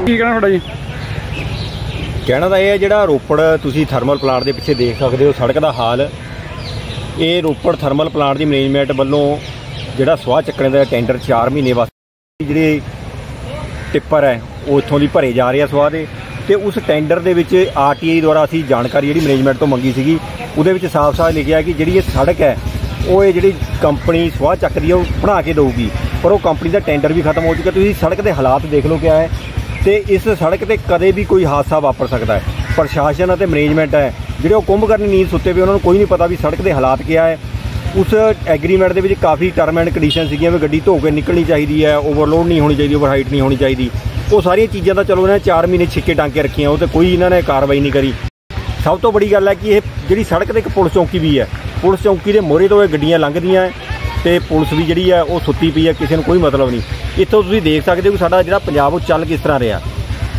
ਕੀ ਕਹਿਣਾ ਤੁਹਾਡਾ ਜੀ? कहना तो यह है जिहड़ा रोपड़ तुसीं थर्मल प्लांट के पिछे देख सकते हो सड़क का हाल। ये रोपड़ थर्मल प्लांट की मैनेजमेंट वालों जिहड़ा स्वाह चक्कने का टेंडर 4 महीने वास्ते जिहड़े टिप्पर है वो इत्थों दी भरे जा रहे हैं स्वाह ते उस टेंडर दे विच RTI द्वारा असीं जानकारी जिहड़ी मैनेजमेंट तो मंगी सीगी उहदे विच साफ साफ लिखिआ कि जिहड़ी ये सड़क है वो ये जिहड़ी कंपनी स्वाह चक्कदी है वो बना के देऊगी, पर वो कंपनी का टेंडर भी खत्म हो चुका। तुसीं सड़क के हालात देख लो क्या है तो इस सड़क पर कदे भी कोई हादसा वापर सकता है। प्रशासन और मैनेजमेंट है जो कुंभकर्ण नींद सुते पे उन्होंने कोई नहीं पता भी सड़क के हालात क्या है। उस एग्रीमेंट के काफ़ी टर्म एंड कंडीशन सी भी गड्डी धो के निकलनी चाहिए है, ओवरलोड नहीं होनी चाहिए, ओवरहाइट नहीं होनी चाहिए। वो सारिया चीज़ों का चलो इन्हें 4 महीने छिक्के टांके रखियाँ वो तो कोई इन्होंने कार्रवाई नहीं करी। सब तो बड़ी गल है कि यह जी सड़क पर एक पुलिस चौकी भी है, पुलिस चौकी के मोहरे तो गड्डियाँ लंघदियाँ तो पुलिस भी जी है वो सुत्ती पई है, किसी को कोई मतलब नहीं। इतों तुसीं देख सकते हो साडा जिहड़ा पंजाब वो चल किस तरह रहा।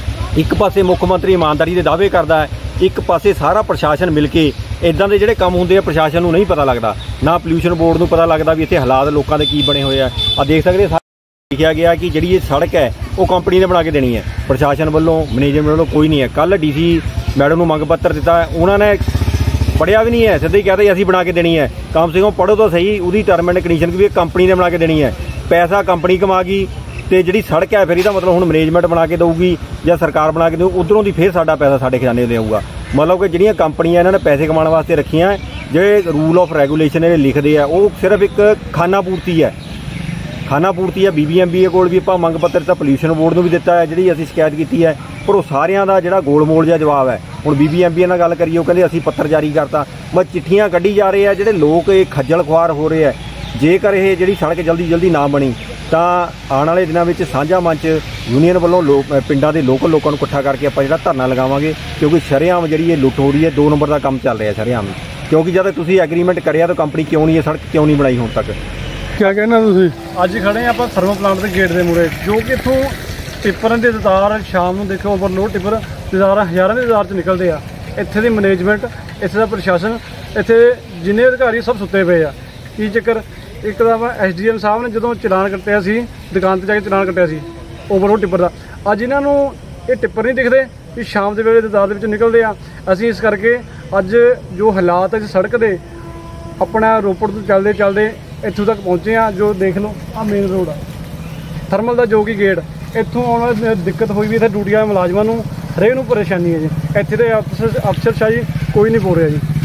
एक पासे मुख्यमंत्री ईमानदारी के दावे करता है, एक पासे सारा प्रशासन मिल के इदां दे जिहड़े काम हुंदे आ प्रशासन नूं नहीं पता लगता, ना पोल्यूशन बोर्ड नूं पता लगता भी इत्थे हालात लोगों के की बने हुए हैं। आ देख सकते लिखा गया कि जिहड़ी ये सड़क है वो कंपनी ने बना के देनी है, प्रशासन वालों मैनेजमेंट वालों कोई नहीं है। कल DC मैडम नूं मंग पत्र दिता है, उन्होंने पढ़िया भी नहीं है, सीधे ही कहते असीं बना के देनी है। कम से कम पढ़ो तो सही उसकी टर्म एंड कंडीशन भी कंपनी ने बना के देनी है। पैसा कंपनी कमा गई तो जी सड़क है फिर मतलब हुण मैनेजमेंट बना के देगी या सरकार बना के देगी, उधरों की फिर साडा पैसा साडे खजाने दे आऊगा। मतलब कि जिहड़ियां कंपनियां इन्होंने पैसे कमाने वास्ते रखियां जो रूल ऑफ रेगूलेशन ये लिखते हैं वो सिर्फ एक खाना पूर्ति है, खाना पूर्ति है। BBMBA कोल भी आपां मंग पत्र तो पोल्यूशन बोर्ड नूं भी दिता है जिहड़ी असीं शिकायत की है, पर वो सारियां दा जिहड़ा गोलमोल जिहा जवाब है। हुण BBMBA नाल गल करिए, कहंदे असीं पत्र जारी करता, बस चिट्ठियां कड्ढी जा रहे हैं। जिहड़े लोग ये खज्जल खुआर हो रहे हैं, जेकर ये जिहड़ी सड़क जल्दी जल्दी ना बनी तो आने वाले दिनों में साझा मंच यूनीयन वालों पिंडों के लोकल लोगों को इकट्ठा करके आप जो धरना लगावांगे, क्योंकि शरेआम जी लुट हो रही है, 2 नंबर का काम चल रहा है शरेआम। क्योंकि जब तुसीं एग्रीमेंट करिया तो कंपनी क्यों नहीं ये सड़क क्यों नहीं बनाई हुण तक? क्या कहना तुसीं? अज खड़े हैं आप थर्मल प्लांट के गेट के मूहरे, जो कि इत्थों टिप्परां के तादाद शाम को देखो ओवरलोड टिप्पर तादाद हज़ारों की तादाद निकलते हैं। इत्थे दी मैनेजमेंट, इत्थे दा प्रशासन, इत्थे जिन्ने अधिकारी सब सुते पे आ। की चक्कर? एक तो SDM साहब ने जो चलान कट्टिया सी, दुकान पर जाके चलान कट्टिया सी ओवरलोड टिप्पर का, अज इन्हों ये टिप्पर नहीं दिखते कि शाम के वेले तादाद निकलते हैं। असीं इस करके अज जो हालात है सड़क के अपना रोपड़ तो चलते चलते इत्थों तक पहुँचे हैं। जो देख लो आ मेन रोड आ थर्मल का जो कि गेट, इत्थों आने दिक्कत हुई भी इतने ड्यूटी वाले मुलाजमान हरेक नूं परेशानी है जी। इत्थे दे अफसरशाही कोई नहीं बोल रहा जी।